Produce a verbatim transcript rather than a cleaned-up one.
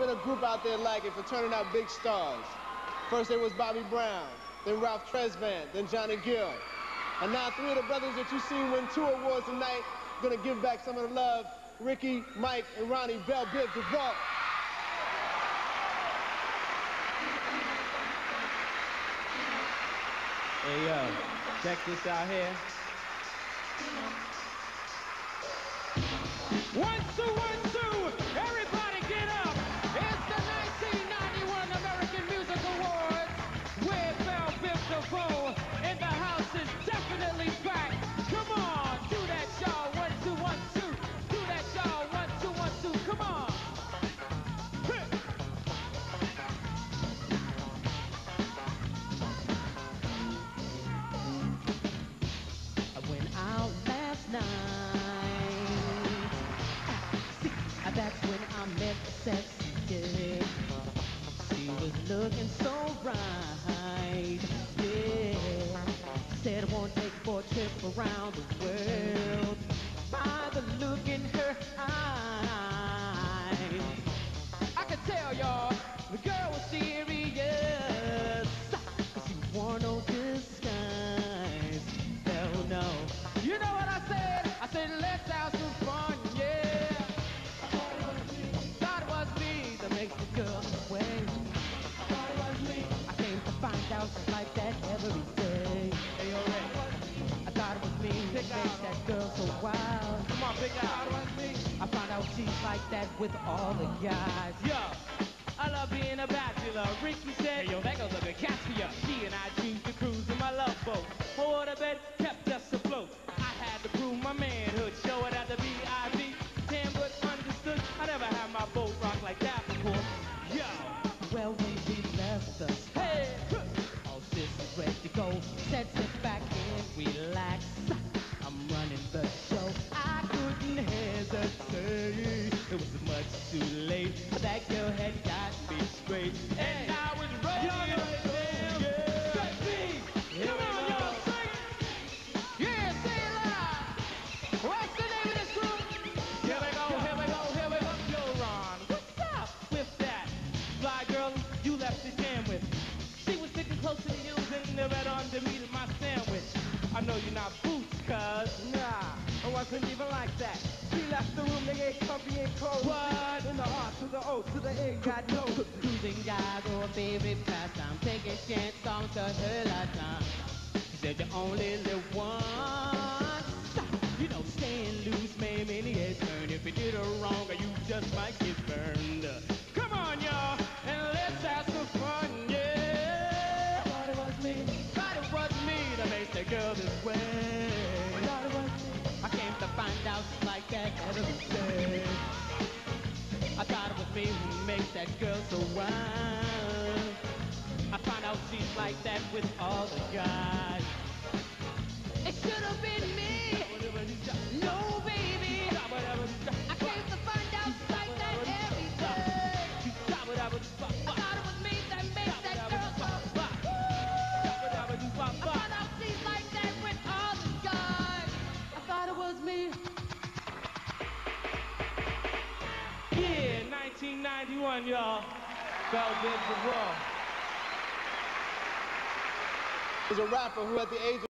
been a group out there like it for turning out big stars. First it was Bobby Brown, then Ralph Tresvant, then Johnny Gill. And now three of the brothers that you see win two awards tonight gonna give back some of the love. Ricky, Mike, and Ronnie Bell Biv DeVault. Hey yo, check this out here. One, two, one, two, everybody get up. It's the nineteen ninety-one American Music Awards with Bell Biv DeVoe, and the house is definitely packed. Come on, do that, y'all. One, two, one, two. Do that, y'all. One, two, one, two. Come on. I went out last night. That's when I met the sexy girl. She was looking so right, yeah. Said I want to take for a trip around the world. By the look in her eyes, I can tell y'all, the girl was serious. she wore no disguise. No, no. You know what I said? I said, let's have some fun, yeah. Thought it was me that makes the girl sway. Thought it was me. I came to find out she's like that every day. Hey, yo, Ray. I thought it was me that makes that girl so wild. Come on, big guy. Thought it was me. I found out she's like that with all the guys. Yo, I love being a bachelor. Ricky said, hey, yo, that goes up a catch me up. She and I choose to cruise in my love boat. My waterbed kept us afloat. I had to prove my manhood, show it at the B I V. Ten but understood, I never had my boat rock like that before. Yo, Well, when we left us, hey, all sis is ready to go. Said sit back and relax. I'm running the show. I couldn't hesitate. It was much too late. That girl had got me straight. and I was ready to damn. Set me. Come on, y'all, sing it. Yeah, say it loud. What's the name of this group? Here we go, here we go, here we go. Yo, Ron, what's up with that? Fly girl, you left the jam with. She was sitting closer to you than the red on to me to my sandwich. I know you're not boots, cuz. Nah, I wasn't even like that. She left the room, they ain't comfy and cold. What? In the R to the O to the A, God knows. Cruising guys or favorite pastime. Taking chance songs to her lifetime. She said you only live once. You know, staying loose may mean it turn. If you did her wrong, you just might get burned. Come on, y'all, and let's have some fun, yeah. Thought it was me. Thought it was me that makes the girl this way. Thought it was me. I came to find out she's like that every day. I thought it was me who makes that girl so wild. I found out she's like that with all the guys. It should have been me. No, baby. I came to find out she's like that every day. I thought it was me that makes that girl so wild. I found out she's like that with all the guys. I thought it was me. Yeah, nineteen ninety-one, y'all. Bell Biv DeVoe. He was a rapper who at the age of